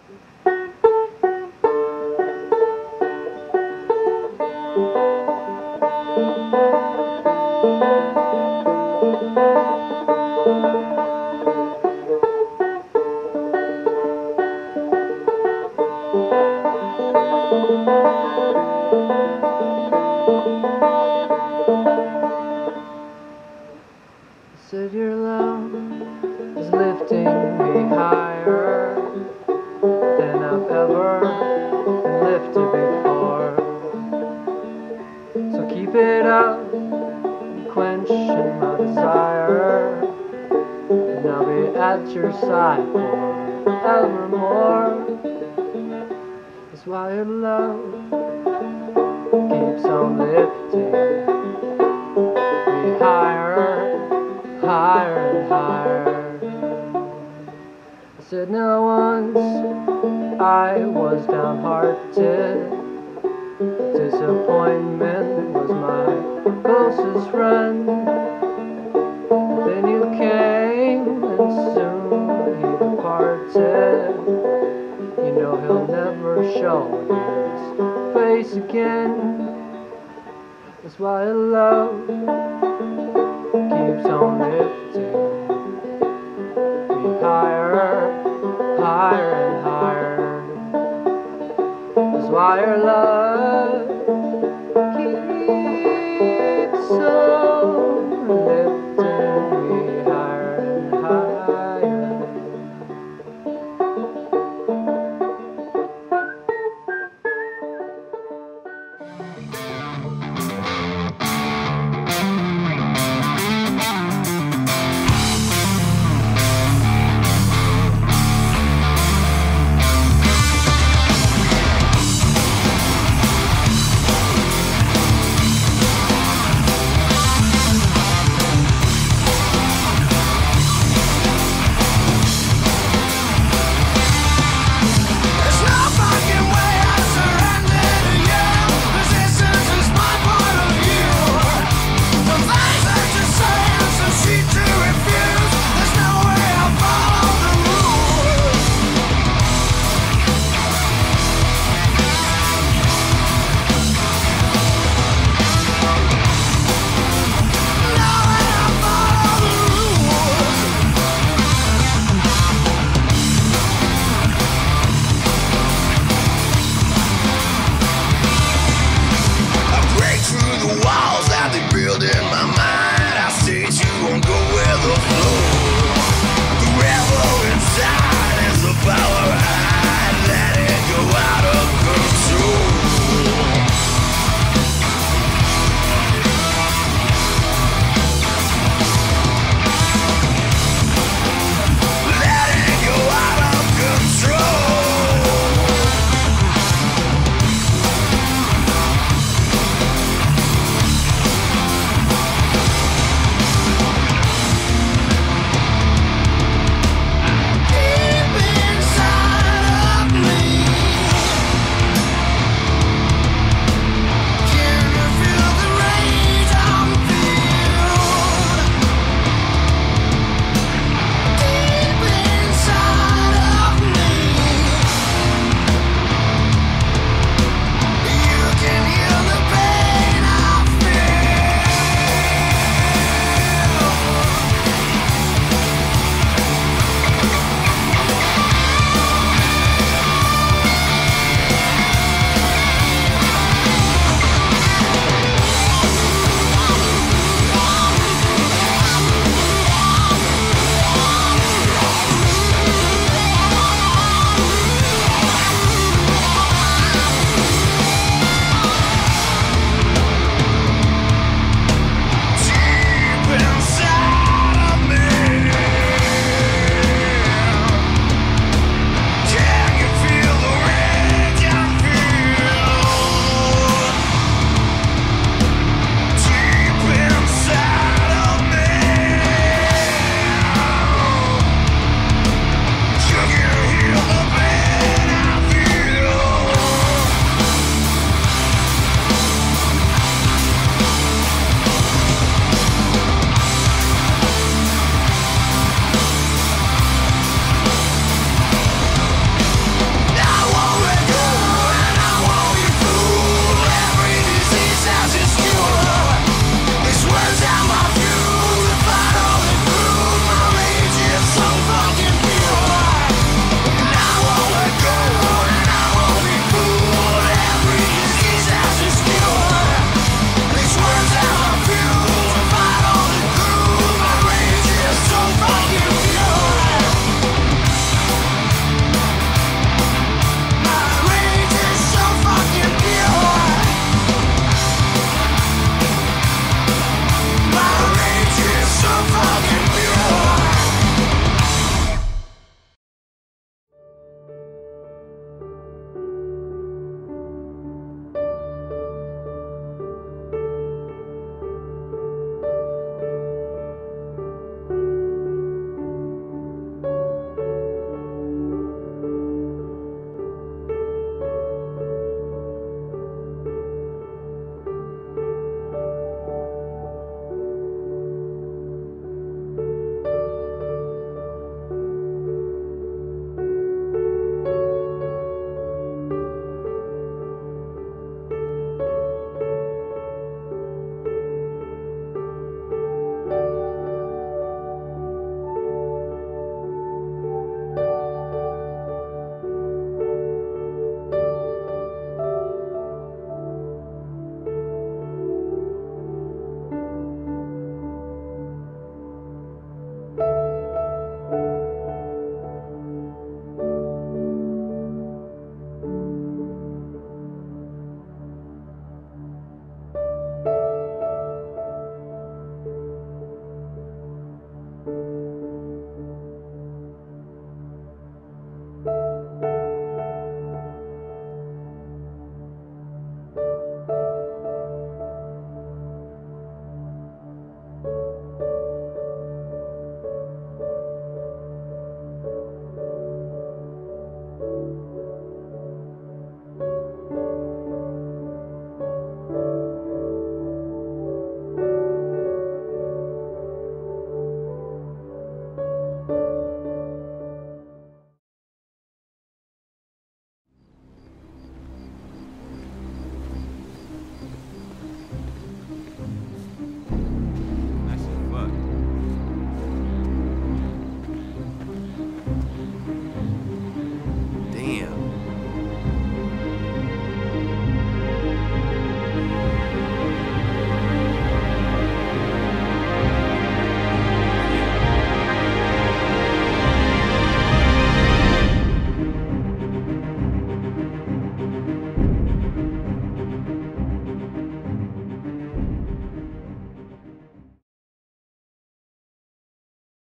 Said your love is lifting me higher than I've ever been lifted before. So keep it up, quenching my desire, and I'll be at your side forevermore. That's why your love keeps on lifting me higher, higher and higher. I said now once I was downhearted, disappointment was my closest friend. But then you came and soon he departed. You know he'll never show his face again. That's why love keeps on lifting me higher, higher and higher. That's why your love